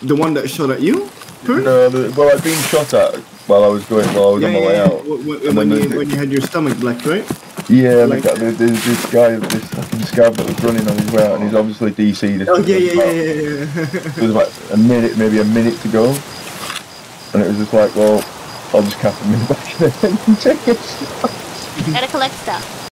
The one that shot at you? No, well, I'd been shot at while I was on my way out. When you had your stomach black, right? Yeah, like, there's this guy, this fucking scab that was running on his way out, and he's obviously DC'd. Oh, yeah. There was like maybe a minute to go, and it was just like, well, I'll just cap him in the back of the head and take it. Gotta collect stuff.